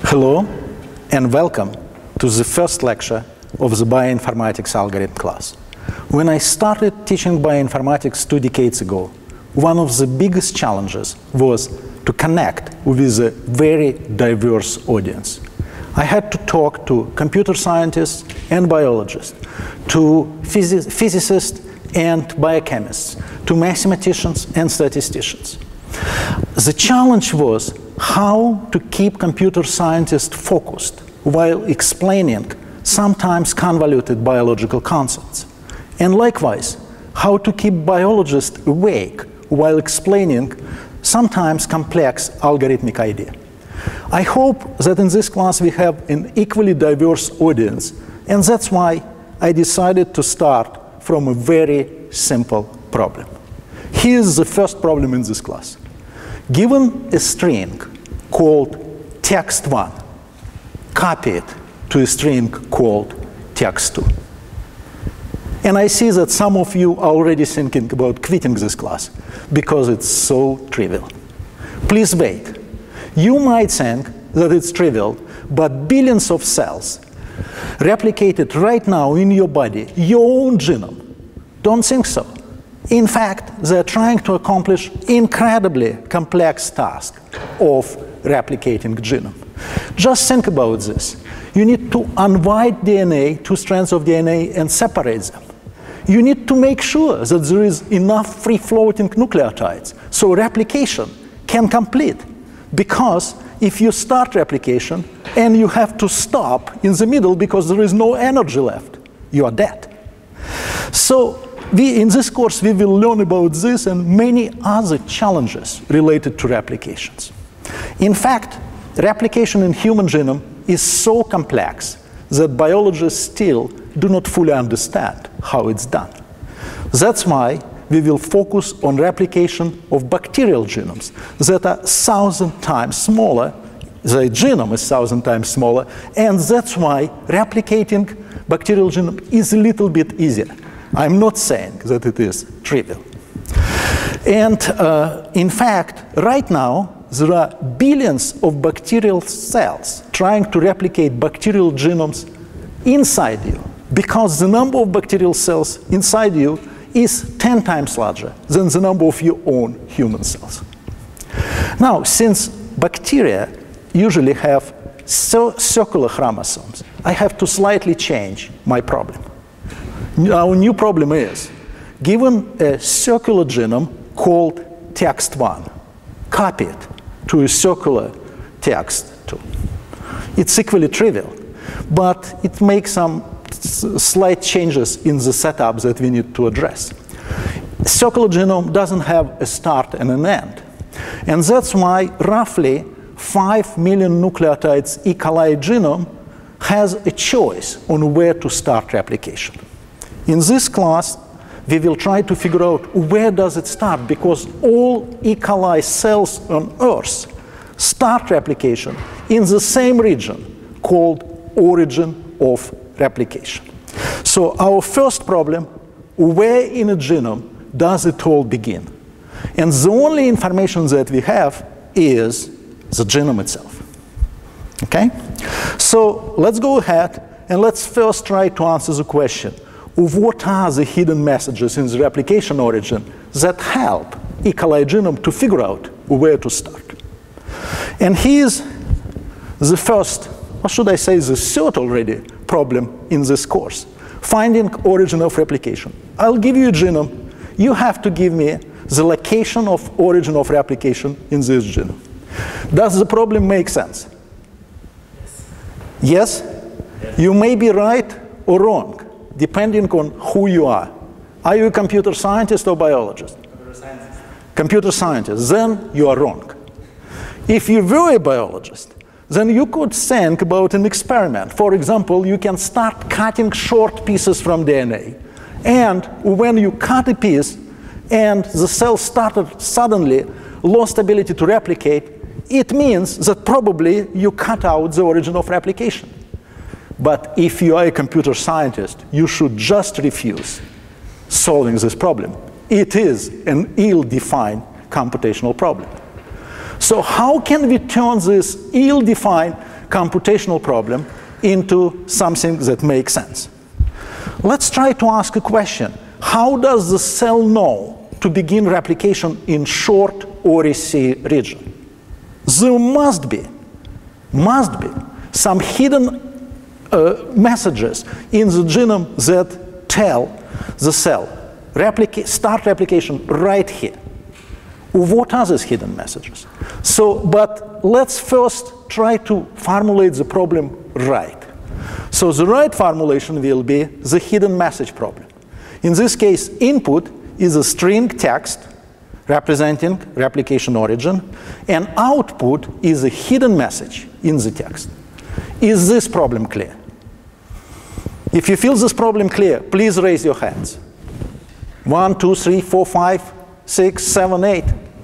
Hello, and welcome to the first lecture of the Bioinformatics algorithm class. When I started teaching bioinformatics 2 decades ago, one of the biggest challenges was to connect with a very diverse audience. I had to talk to computer scientists and biologists, to physicists and biochemists, to mathematicians and statisticians. The challenge was how to keep computer scientists focused while explaining sometimes convoluted biological concepts. And likewise, how to keep biologists awake while explaining sometimes complex algorithmic idea. I hope that in this class we have an equally diverse audience, and that's why I decided to start from a very simple problem. Here's the first problem in this class. Given a string called text1, copy it to a string called text2. And I see that some of you are already thinking about quitting this class because it's so trivial. Please wait. You might think that it's trivial, but billions of cells replicated right now in your body, your own genome, don't think so. In fact, they're trying to accomplish incredibly complex task of replicating genome. Just think about this. You need to unwrite DNA, 2 strands of DNA, and separate them. You need to make sure that there is enough free-floating nucleotides so replication can complete. Because if you start replication and you have to stop in the middle because there is no energy left, you are dead. So in this course, we will learn about this and many other challenges related to replications. In fact, replication in human genome is so complex that biologists still do not fully understand how it's done. That's why we will focus on replication of bacterial genomes that are 1,000 times smaller. The genome is 1,000 times smaller, and that's why replicating bacterial genome is a little bit easier. I'm not saying that it is trivial. And in fact, right now, there are billions of bacterial cells trying to replicate bacterial genomes inside you, because the number of bacterial cells inside you is 10 times larger than the number of your own human cells. Now, since bacteria usually have circular chromosomes, I have to slightly change my problem. Our new problem is, given a circular genome called text1, copy it to a circular text2. It's equally trivial, but it makes some slight changes in the setup that we need to address. Circular genome doesn't have a start and an end. And that's why roughly 5 million nucleotides E. coli genome has a choice on where to start replication. In this class, we will try to figure out where does it start, because all E. coli cells on Earth start replication in the same region called origin of replication. So our first problem, where in a genome does it all begin? And the only information that we have is the genome itself. Okay? So let's go ahead and let's first try to answer the question of what are the hidden messages in the replication origin that help E. coli genome to figure out where to start. And here's the first, or should I say the third already, problem in this course, finding origin of replication. I'll give you a genome. You have to give me the location of origin of replication in this genome. Does the problem make sense? Yes? Yes? You may be right or wrong, depending on who you are. Are you a computer scientist or biologist? Computer scientist. Computer scientist. Then you are wrong. If you were a biologist, then you could think about an experiment. For example, you can start cutting short pieces from DNA. And when you cut a piece and the cell suddenly lost ability to replicate, it means that probably you cut out the origin of replication. But if you are a computer scientist, you should just refuse solving this problem. It is an ill-defined computational problem. So how can we turn this ill-defined computational problem into something that makes sense. Let's try to ask a question. How does the cell know to begin replication in short ORIC region? There must be some hidden messages in the genome that tell the cell, start replication right here. What are these hidden messages? But let's first try to formulate the problem right. So the right formulation will be the hidden message problem. In this case, input is a string text representing replication origin, and output is a hidden message in the text. Is this problem clear? If you feel this problem clear, please raise your hands. 1, 2, 3, 4, 5, 6, 7, 8.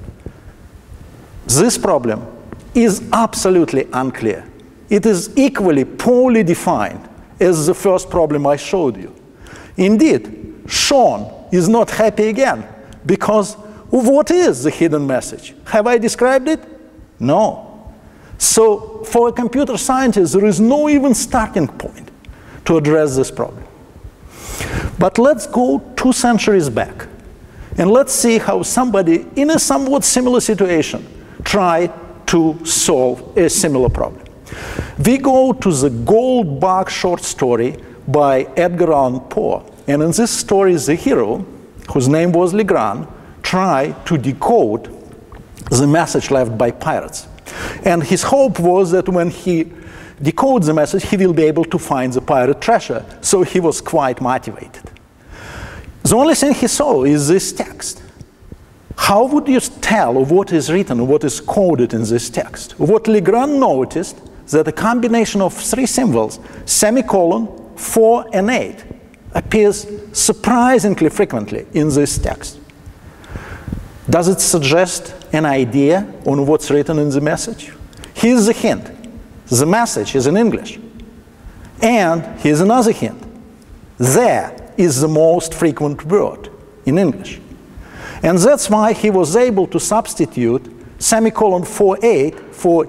This problem is absolutely unclear. It is equally poorly defined as the first problem I showed you. Indeed, Sean is not happy again because what is the hidden message? Have I described it? No. So for a computer scientist, there is no even starting point to address this problem. But let's go 2 centuries back, and let's see how somebody in a somewhat similar situation tried to solve a similar problem. We go to the Gold Bug short story by Edgar Allan Poe. And in this story, the hero, whose name was Legrand, tried to decode the message left by pirates. And his hope was that when he decodes the message, he will be able to find the pirate treasure. So he was quite motivated. The only thing he saw is this text. How would you tell what is written, what is coded in this text? What Legrand noticed that a combination of 3 symbols, semicolon, 4, and 8, appears surprisingly frequently in this text. Does it suggest an idea on what's written in the message? Here's the hint. The message is in English. And here's another hint. There is the most frequent word in English. And that's why he was able to substitute semicolon 48 for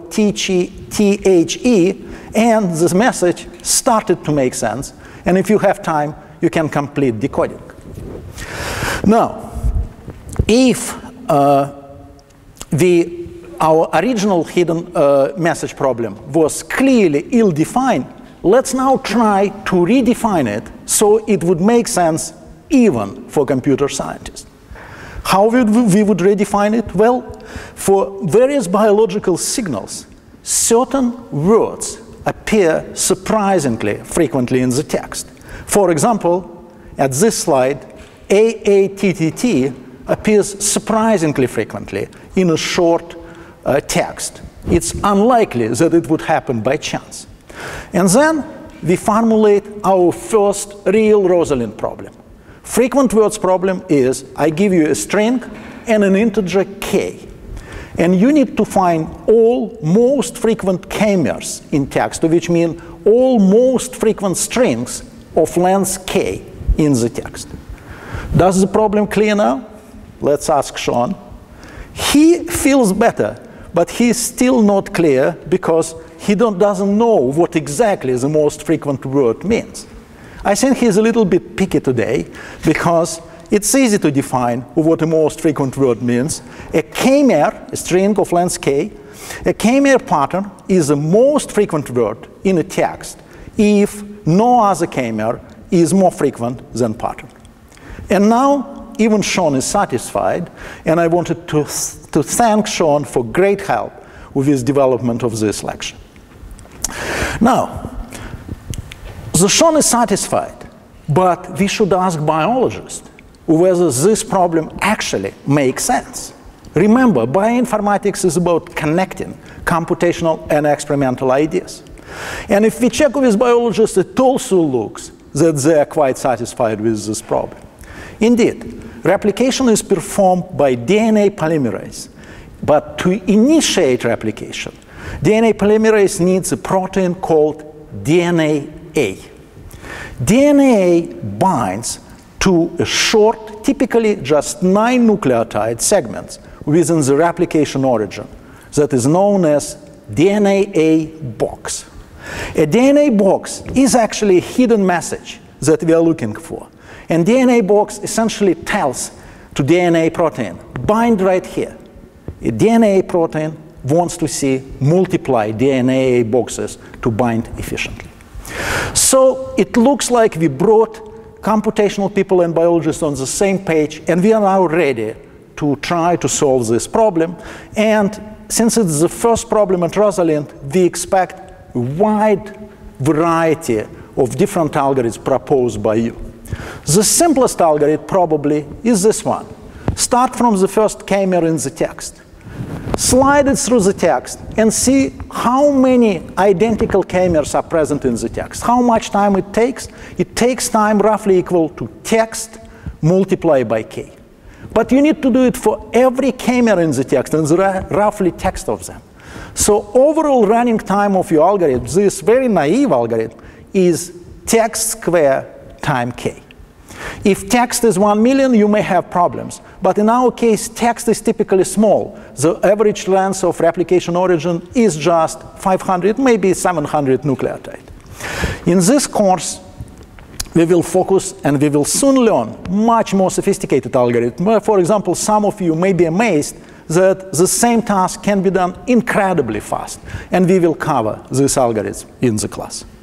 THE, and this message started to make sense. And if you have time, you can complete decoding. Now, if our original hidden message problem was clearly ill-defined, let's now try to redefine it so it would make sense even for computer scientists. How would we redefine it? Well, for various biological signals, certain words appear surprisingly frequently in the text. For example, at this slide, AATTT appears surprisingly frequently in a short text. It's unlikely that it would happen by chance. And then we formulate our first real Rosalind problem. Frequent words problem is I give you a string and an integer k. And you need to find all most frequent k-mers in text, which mean all most frequent strings of length k in the text. Does the problem clear now? Let's ask Sean. He feels better, but he's still not clear because he doesn't know what exactly the most frequent word means. I think he's a little bit picky today because it's easy to define what the most frequent word means. A k-mer, a string of length k, a k-mer pattern is the most frequent word in a text if no other k-mer is more frequent than pattern. And now even Sean is satisfied, and I wanted to thank Sean for great help with his development of this lecture. Now, the Sean is satisfied, but we should ask biologists whether this problem actually makes sense. Remember, bioinformatics is about connecting computational and experimental ideas. And if we check with biologists, it also looks that they are quite satisfied with this problem. Indeed, replication is performed by DNA polymerase. But to initiate replication, DNA polymerase needs a protein called DNA A. DNA binds to a short, typically just 9 nucleotide segments within the replication origin that is known as DNA box. A DNA box is actually a hidden message that we are looking for. And DNA box essentially tells to DNA protein, bind right here. A DNA protein wants to see multiply DNA boxes to bind efficiently. So it looks like we brought computational people and biologists on the same page, and we are now ready to try to solve this problem. And since it's the first problem at Rosalind, we expect a wide variety of different algorithms proposed by you. The simplest algorithm probably is this one. Start from the first k-mer in the text. Slide it through the text and see how many identical k-mers are present in the text. How much time it takes? It takes time roughly equal to text multiplied by k. But you need to do it for every k-mer in the text, and there are roughly text of them. So overall running time of your algorithm, this very naive algorithm, is text square time k. If text is 1 million, you may have problems. But in our case, text is typically small. The average length of replication origin is just 500, maybe 700 nucleotide. In this course, we will focus and we will soon learn much more sophisticated algorithm. For example, some of you may be amazed that the same task can be done incredibly fast. And we will cover this algorithm in the class.